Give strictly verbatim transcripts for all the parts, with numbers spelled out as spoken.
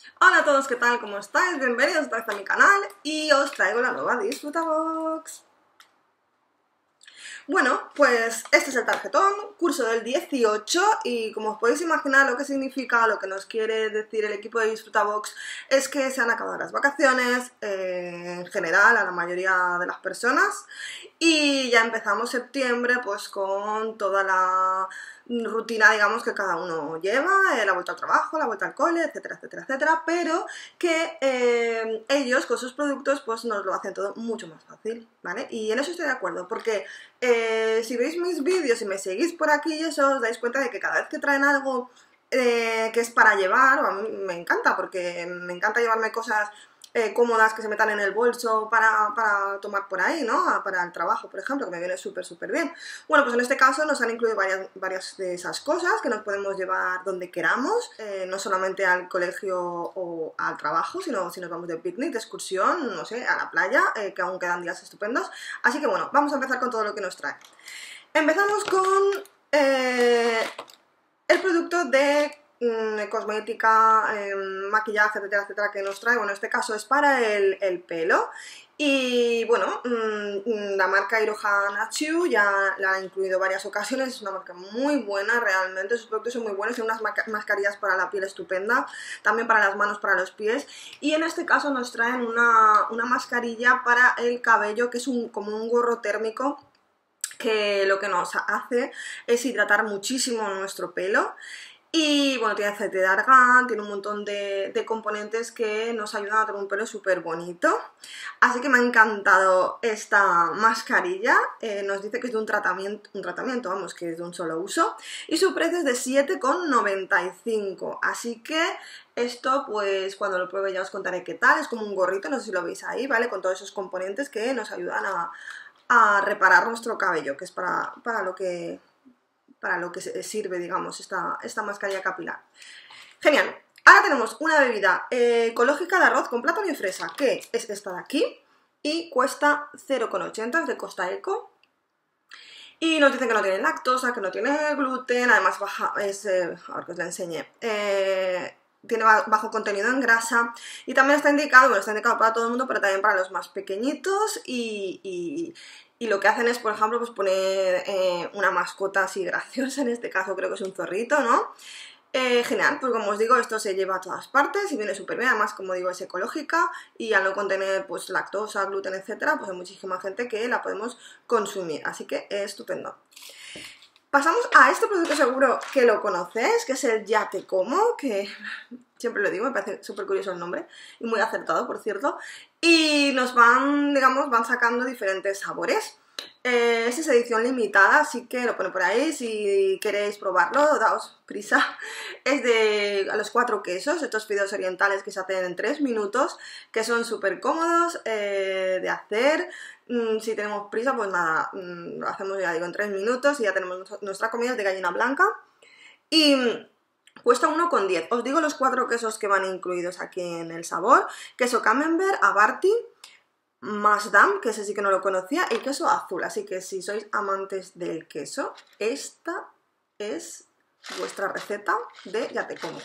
Hola a todos, ¿qué tal? ¿Cómo estáis? Bienvenidos otra vez a mi canal y os traigo la nueva Disfrutabox. Bueno, pues este es el tarjetón, curso del dieciocho, y como os podéis imaginar lo que significa, lo que nos quiere decir el equipo de Disfrutabox es que se han acabado las vacaciones, eh, en general a la mayoría de las personas, y ya empezamos septiembre pues con toda la rutina, digamos, que cada uno lleva, eh, la vuelta al trabajo, la vuelta al cole, etcétera, etcétera, etcétera, pero que eh, ellos con sus productos pues nos lo hacen todo mucho más fácil, ¿vale? Y en eso estoy de acuerdo, porque eh, si veis mis vídeos y me seguís por aquí y eso, os dais cuenta de que cada vez que traen algo eh, que es para llevar, a mí me encanta, porque me encanta llevarme cosas Eh, cómodas que se metan en el bolso para, para tomar por ahí, ¿no? Para el trabajo, por ejemplo, que me viene súper, súper bien. Bueno, pues en este caso nos han incluido varias, varias de esas cosas que nos podemos llevar donde queramos, eh, no solamente al colegio o al trabajo, sino si nos vamos de picnic, de excursión, no sé, a la playa, eh, que aún quedan días estupendos. Así que bueno, vamos a empezar con todo lo que nos trae. Empezamos con eh, el producto de cosmética, eh, maquillaje, etcétera, etcétera, que nos trae. Bueno, en este caso es para el, el pelo. Y bueno, mmm, la marca Iroha Nachu ya la ha incluido varias ocasiones, es una marca muy buena realmente, sus productos son muy buenos, tiene unas mascarillas para la piel estupenda, también para las manos, para los pies, y en este caso nos traen una, una mascarilla para el cabello, que es un, como un gorro térmico, que lo que nos hace es hidratar muchísimo nuestro pelo. Y bueno, tiene aceite de argán, tiene un montón de, de componentes que nos ayudan a tener un pelo súper bonito. Así que me ha encantado esta mascarilla. Eh, nos dice que es de un tratamiento, un tratamiento, vamos, que es de un solo uso. Y su precio es de siete con noventa y cinco. Así que esto, pues cuando lo pruebe ya os contaré qué tal. Es como un gorrito, no sé si lo veis ahí, ¿vale? Con todos esos componentes que nos ayudan a, a reparar nuestro cabello, que es para, para lo que... para lo que sirve, digamos, esta, esta mascarilla capilar. Genial. Ahora tenemos una bebida eh, ecológica de arroz con plátano y fresa, que es esta de aquí, y cuesta cero con ochenta, es de Costa Eco. Y nos dicen que no tiene lactosa, que no tiene gluten, además baja, es, eh, a ver que os la enseñe, eh, tiene bajo contenido en grasa, y también está indicado, bueno, está indicado para todo el mundo, pero también para los más pequeñitos, y... y Y lo que hacen es, por ejemplo, pues poner eh, una mascota así graciosa, en este caso creo que es un zorrito, ¿no? Eh, genial, pues como os digo, esto se lleva a todas partes y viene súper bien, además, como digo, es ecológica y al no contener pues lactosa, gluten, etcétera, pues hay muchísima gente que la podemos consumir, así que es estupendo. Pasamos a este producto, seguro que lo conocéis, que es el Ya Te Como, que siempre lo digo, me parece súper curioso el nombre y muy acertado, por cierto. Y nos van, digamos, van sacando diferentes sabores. Eh, es esa edición limitada, así que lo pone por ahí, si queréis probarlo, daos prisa. Es de a los cuatro quesos, estos fideos orientales que se hacen en tres minutos, que son súper cómodos eh, de hacer. Mm, si tenemos prisa, pues nada, mm, lo hacemos, ya digo, en tres minutos y ya tenemos nuestra comida de gallina blanca. Y mm, cuesta uno con diez. Os digo los cuatro quesos que van incluidos aquí en el sabor: queso camembert, Abarty, Masdam, que ese sí que no lo conocía, y queso azul. Así que si sois amantes del queso, esta es vuestra receta de Ya Te Como.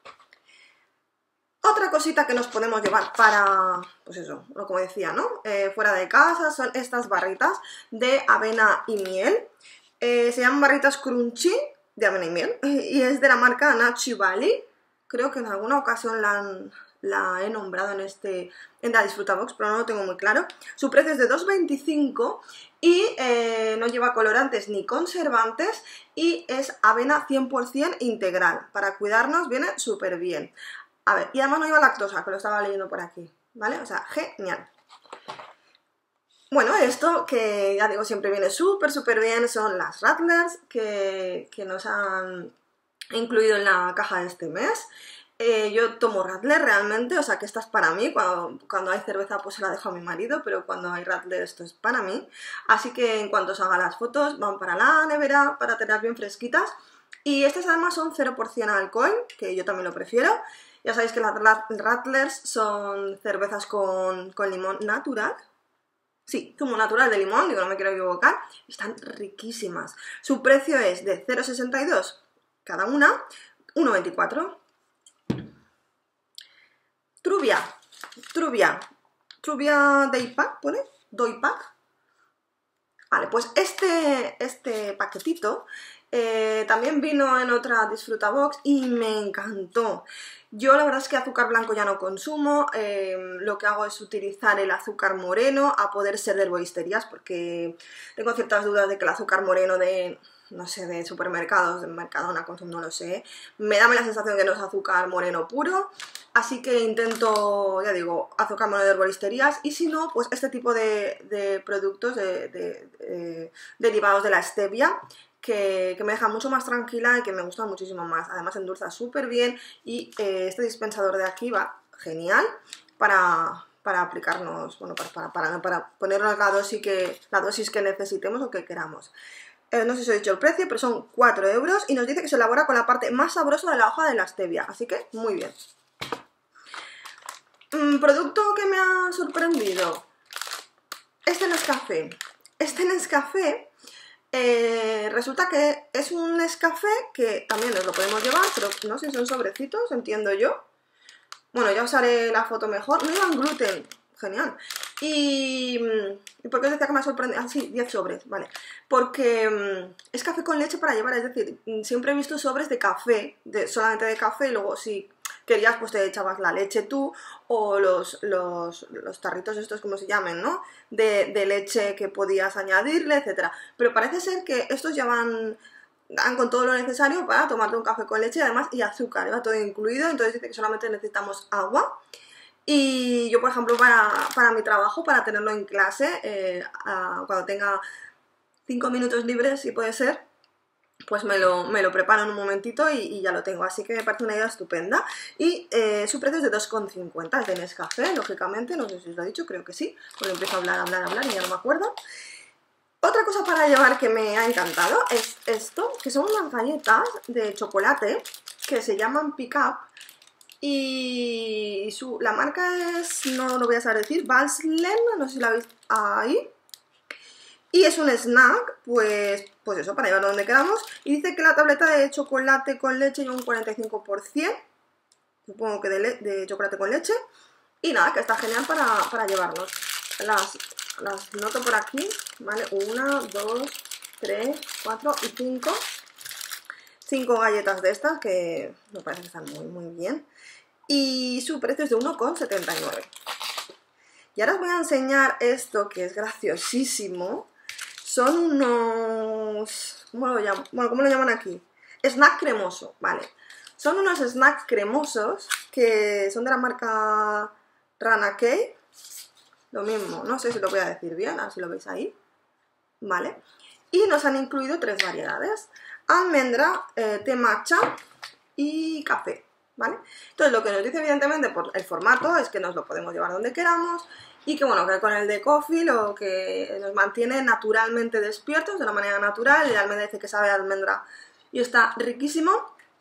Otra cosita que nos podemos llevar para, pues eso, como decía, ¿no? Eh, fuera de casa, son estas barritas de avena y miel. Eh, se llaman barritas crunchy de avena y miel, y es de la marca Nacho Valley. Creo que en alguna ocasión la, han, la he nombrado en, este, en la Disfrutabox, pero no lo tengo muy claro. Su precio es de dos veinticinco y eh, no lleva colorantes ni conservantes, y es avena cien por cien integral. Para cuidarnos viene súper bien. A ver, y además no lleva lactosa, que lo estaba leyendo por aquí, ¿vale? O sea, genial. Bueno, esto que ya digo siempre viene súper súper bien son las Radlers que, que nos han incluido en la caja de este mes. Eh, yo tomo Radler realmente, o sea que esta es para mí. Cuando, cuando hay cerveza pues se la dejo a mi marido, pero cuando hay Radler esto es para mí. Así que en cuanto os haga las fotos van para la nevera para tener bien fresquitas. Y estas además son cero por cien alcohol, que yo también lo prefiero. Ya sabéis que las Radlers son cervezas con, con limón natural. Sí, zumo natural de limón, digo, no me quiero equivocar. Están riquísimas. Su precio es de cero coma sesenta y dos cada una, uno veinticuatro. Truvia, Truvia, Truvia Daypack, ¿pone? Doypack. Vale, pues este, este paquetito eh, también vino en otra Disfrutabox y me encantó. Yo la verdad es que azúcar blanco ya no consumo, eh, lo que hago es utilizar el azúcar moreno a poder ser de herboristerías porque tengo ciertas dudas de que el azúcar moreno de, no sé, de supermercados, de Mercadona, Consum, no lo sé, me da la sensación de que no es azúcar moreno puro, así que intento, ya digo, azúcar moreno de herboristerías y si no, pues este tipo de, de productos de, de, de, derivados de la stevia, Que, que me deja mucho más tranquila y que me gusta muchísimo más. Además endulza súper bien y eh, este dispensador de aquí va genial para, para aplicarnos, bueno, para, para, para, para ponernos la dosis, que, la dosis que necesitemos o que queramos. Eh, no sé si os he dicho el precio, pero son cuatro euros y nos dice que se elabora con la parte más sabrosa de la hoja de la stevia, así que muy bien. Mm, producto que me ha sorprendido. Este Nescafé. Este Nescafé Eh, resulta que es un Nescafé que también nos lo podemos llevar, pero no sé si son sobrecitos, entiendo yo. Bueno, ya os haré la foto mejor. No llevan gluten, genial. Y, ¿y por qué os decía que me ha sorprendido? Ah, sí, diez sobres, vale. Porque um, es café con leche para llevar, es decir, siempre he visto sobres de café, de, solamente de café, y luego si querías pues te echabas la leche tú, o los, los, los tarritos estos, como se llamen, ¿no? De, de leche que podías añadirle, etcétera. Pero parece ser que estos ya van, van con todo lo necesario para tomarte un café con leche, además, y azúcar, va todo incluido, entonces dice que solamente necesitamos agua. Y yo, por ejemplo, para, para mi trabajo, para tenerlo en clase, eh, a, cuando tenga cinco minutos libres, si puede ser, pues me lo, me lo preparo en un momentito y, y ya lo tengo, así que me parece una idea estupenda. Y eh, su precio es de dos con cincuenta, es de Nescafé, lógicamente, no sé si os lo he dicho, creo que sí, porque empiezo a hablar, hablar, hablar y ya no me acuerdo. Otra cosa para llevar que me ha encantado es esto, que son unas galletas de chocolate que se llaman Pick Up. Y su, la marca es, no lo voy a saber decir, Balslen, no sé si la veis ahí. Y es un snack, pues, pues eso, para llevarlo donde queramos. Y dice que la tableta de chocolate con leche lleva un cuarenta y cinco por ciento, supongo que de, le, de chocolate con leche. Y nada, que está genial para, para llevarnos. Las, las noto por aquí, ¿vale? Una, dos, tres, cuatro y cinco. Cinco galletas de estas que me parece que están muy, muy bien. Y su precio es de uno con setenta y nueve. Y ahora os voy a enseñar esto que es graciosísimo. Son unos... ¿Cómo lo llaman? Bueno, ¿cómo lo llaman aquí? Snack cremoso, vale. Son unos snacks cremosos que son de la marca Rana Cake. Lo mismo, no sé si lo voy a decir bien, a ver si lo veis ahí. Vale. Y nos han incluido tres variedades. Almendra, eh, té matcha y café. ¿Vale? Entonces lo que nos dice evidentemente por el formato es que nos lo podemos llevar donde queramos y que bueno, que con el de coffee lo que nos mantiene naturalmente despiertos de una manera natural. El almendra dice que sabe a almendra y está riquísimo.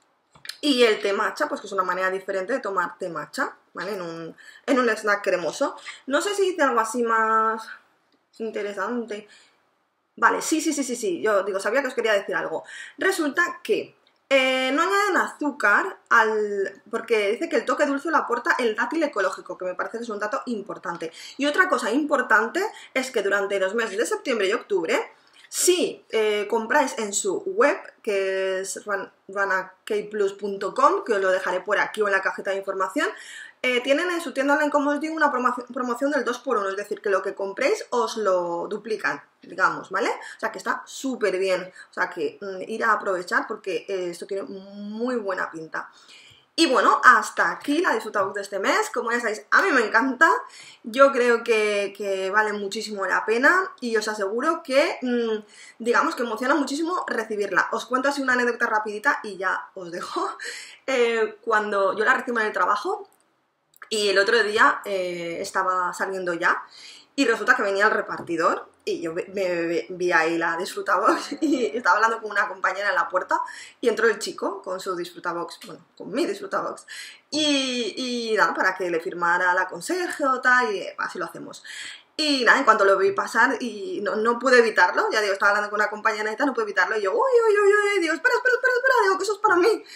Y el té matcha, pues que es una manera diferente de tomar té matcha, ¿vale? En un, en un snack cremoso. No sé si dice algo así más interesante. Vale, sí, sí, sí, sí, sí, yo digo, sabía que os quería decir algo. Resulta que Eh, no añaden azúcar al, porque dice que el toque dulce lo aporta el dátil ecológico, que me parece que es un dato importante. Y otra cosa importante es que durante los meses de septiembre y octubre, si eh, compráis en su web, que es rana cake plus punto com, que os lo dejaré por aquí o en la cajita de información, eh, tienen en su tienda online, como os digo, una promoción, promoción del dos por uno, es decir, que lo que compréis os lo duplican, digamos, ¿vale? O sea, que está súper bien, o sea, que mm, ir a aprovechar porque eh, esto tiene muy buena pinta. Y bueno, hasta aquí la Disfrutabox de este mes. Como ya sabéis, a mí me encanta, yo creo que, que vale muchísimo la pena y os aseguro que, mmm, digamos que emociona muchísimo recibirla. Os cuento así una anécdota rapidita y ya os dejo. Eh, cuando yo la recibo en el trabajo y el otro día eh, estaba saliendo ya y resulta que venía el repartidor y yo me, me, vi ahí la Disfrutabox y estaba hablando con una compañera en la puerta y entró el chico con su Disfrutabox, bueno, con mi Disfrutabox y, y nada, para que le firmara la conserje o tal y así lo hacemos. Y nada, en cuanto lo vi pasar y no, no pude evitarlo, ya digo, estaba hablando con una compañera y tal, no pude evitarlo y yo, uy, uy, uy, uy, digo, espera, espera, espera, espera, digo que eso es para mí.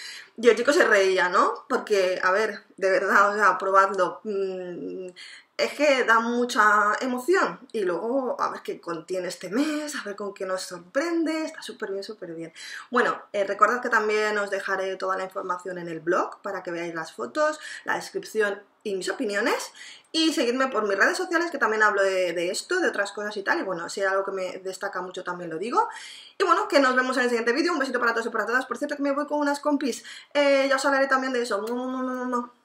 Y el chico se reía, ¿no? Porque, a ver, de verdad, o sea, probadlo. Mm, es que da mucha emoción. Y luego, a ver qué contiene este mes, a ver con qué nos sorprende. Está súper bien, súper bien. Bueno, eh, recordad que también os dejaré toda la información en el blog para que veáis las fotos, la descripción y mis opiniones. Y seguidme por mis redes sociales, que también hablo de, de esto, de otras cosas y tal. Y bueno, si hay algo que me destaca mucho también lo digo. Y bueno, que nos vemos en el siguiente vídeo. Un besito para todos y para todas. Por cierto que me voy con unas compis. Eh, ya os hablaré también de eso. No, no, no, no, no.